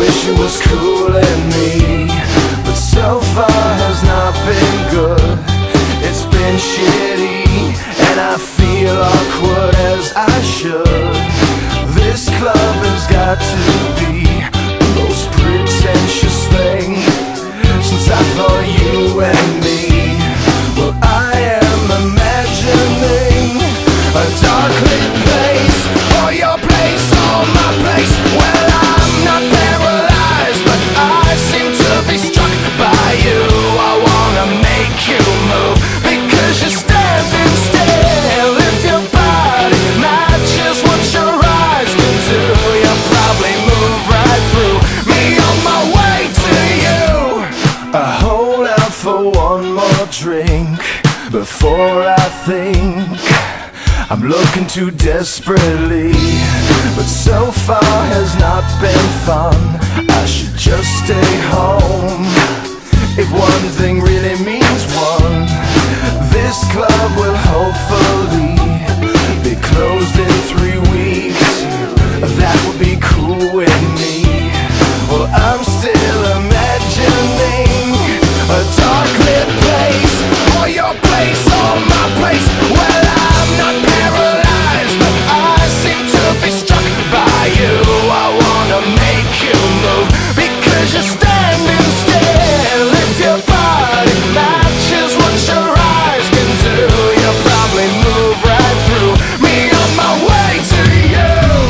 wish it was cooling me, but so far has not been good. It's been shitty, and I feel awkward as I should. This club has got to be the most pretentious thing since I thought you and me. Well, I am imagining a dark lit place, or your place, or my place. Well, I'm not paralyzed, but I seem to be struck by you. I wanna make you move, because you're standing still. If your body matches what your eyes can do, you'll probably move right through me on my way to you. I hold out for one more drink before I think I'm looking too desperately, but so far has not been fun. I should just stay home. If one thing really means one, this club will hopefully be closed in 3 weeks. That would be cool with me. Well, I'm still imagining a dark lit place, or your place, or my place. Well, I'm not paralyzed, but I seem to be struck by you. I wanna make you move, because you're standing still. If your body matches what your eyes can do, you'll probably move right through me on my way to you.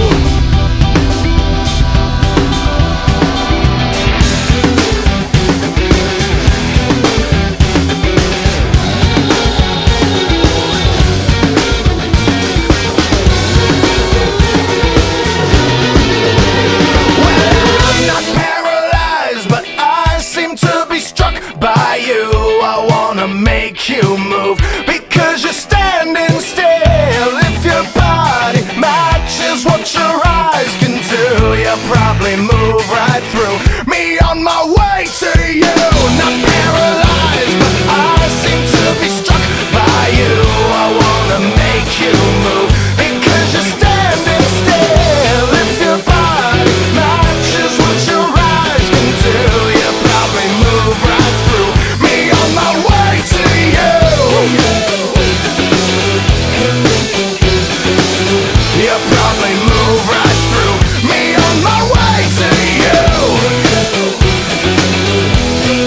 Make you move, because you're standing still. If your body matches what your eyes can do, you'll probably move right through me on my way to you. Not paralyzed, but I seem to be struck by you. I wanna make you move, because you're standing still. If your body matches what your eyes can do, you'll probably move right through me on my way to you. You'll probably move right through me on my way to you.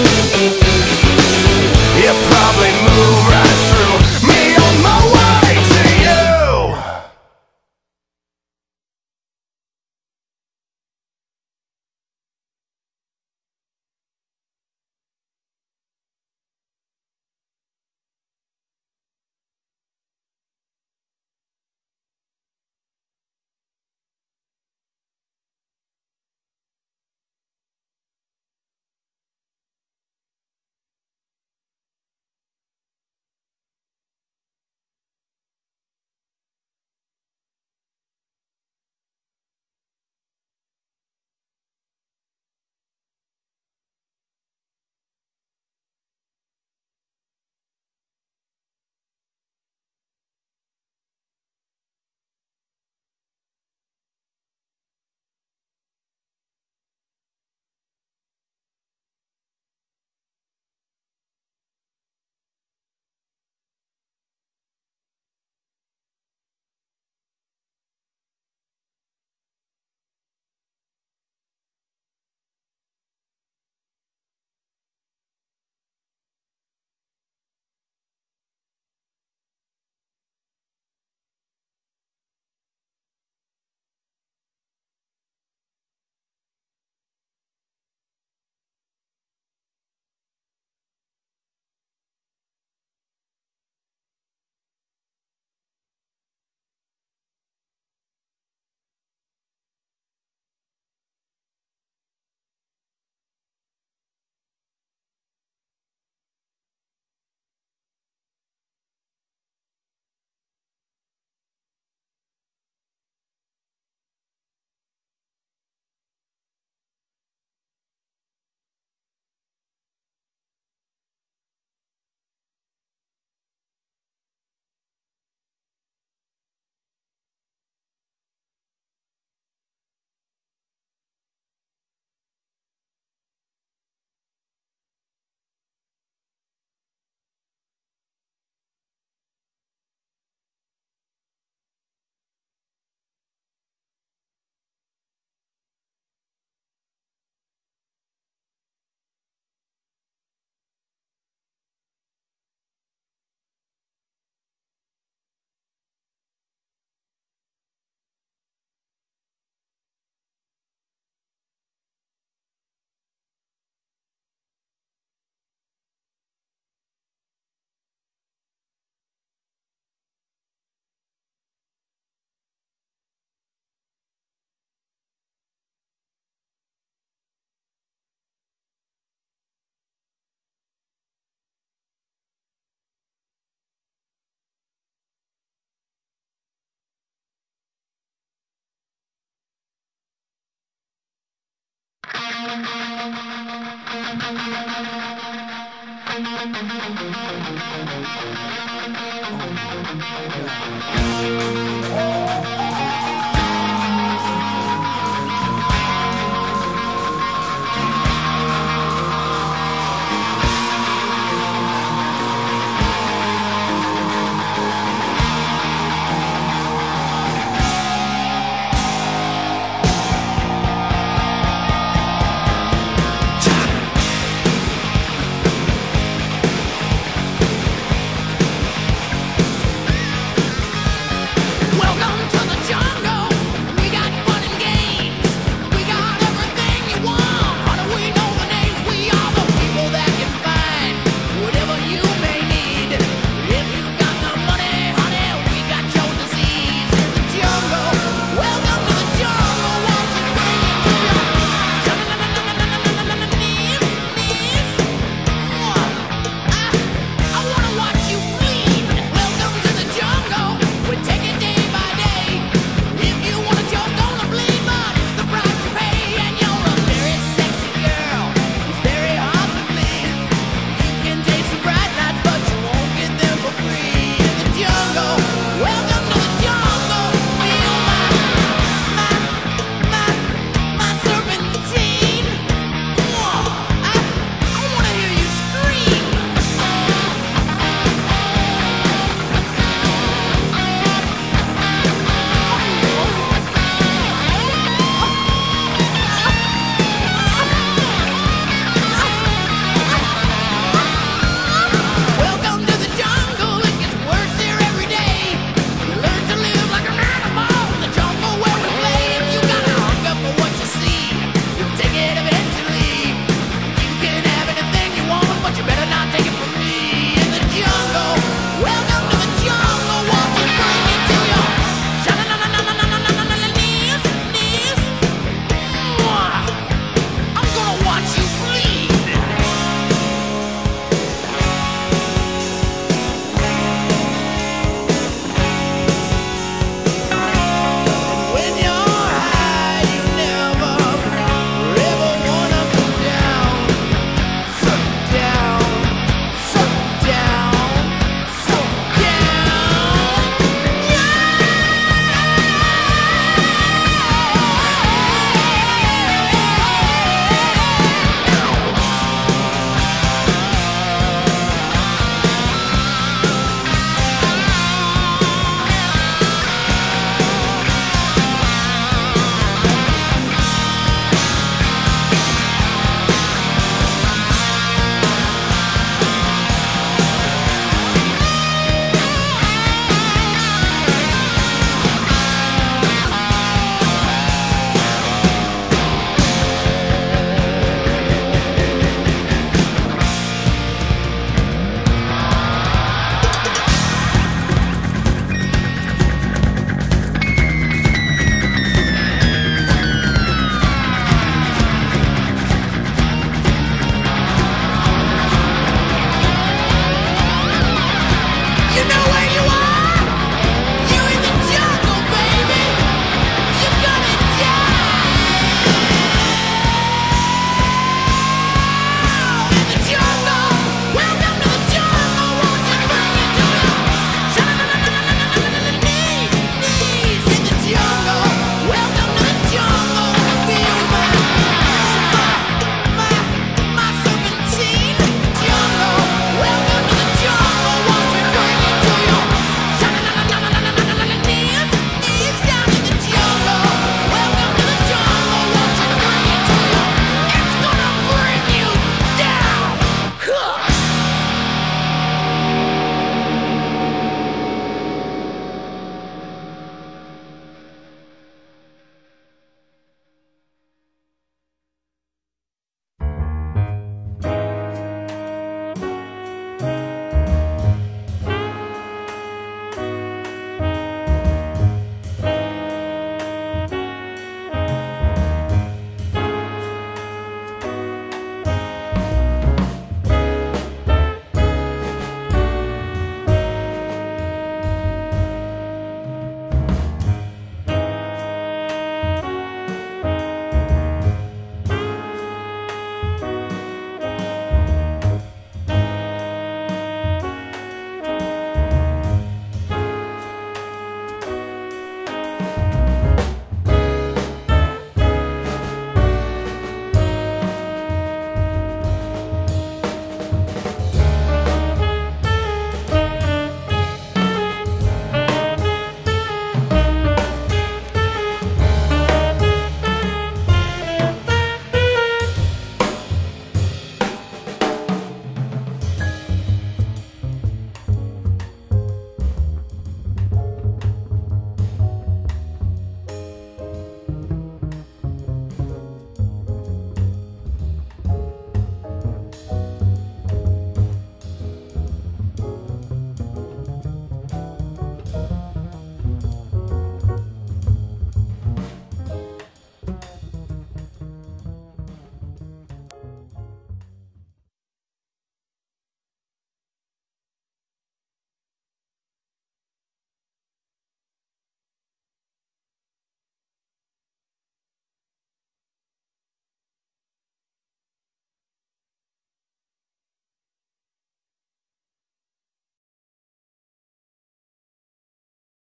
Oh,